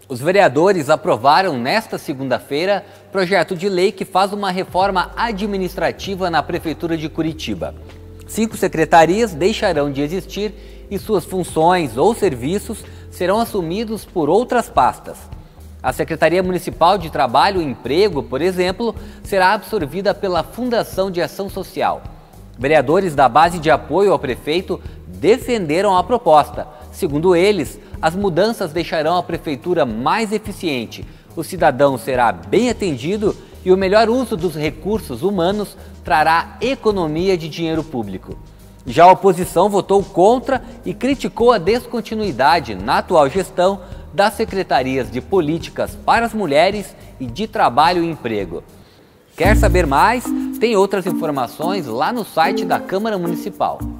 Os vereadores aprovaram nesta segunda-feira projeto de lei que faz uma reforma administrativa na Prefeitura de Curitiba. 5 secretarias deixarão de existir e suas funções ou serviços serão assumidos por outras pastas. A Secretaria Municipal de Trabalho e Emprego, por exemplo, será absorvida pela Fundação de Ação Social. Vereadores da base de apoio ao prefeito defenderam a proposta. Segundo eles, as mudanças deixarão a prefeitura mais eficiente, o cidadão será bem atendido e o melhor uso dos recursos humanos trará economia de dinheiro público. Já a oposição votou contra e criticou a descontinuidade na atual gestão das secretarias de políticas para as mulheres e de trabalho e emprego. Quer saber mais? Tem outras informações lá no site da Câmara Municipal.